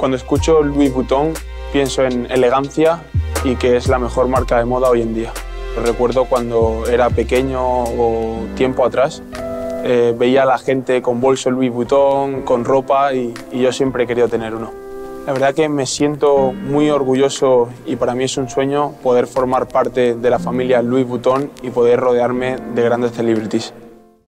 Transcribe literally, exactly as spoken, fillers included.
Cuando escucho Louis Vuitton pienso en elegancia y que es la mejor marca de moda hoy en día. Recuerdo cuando era pequeño o tiempo atrás, eh, veía a la gente con bolso Louis Vuitton, con ropa y, y yo siempre he querido tener uno. La verdad que me siento muy orgulloso y para mí es un sueño poder formar parte de la familia Louis Vuitton y poder rodearme de grandes celebrities.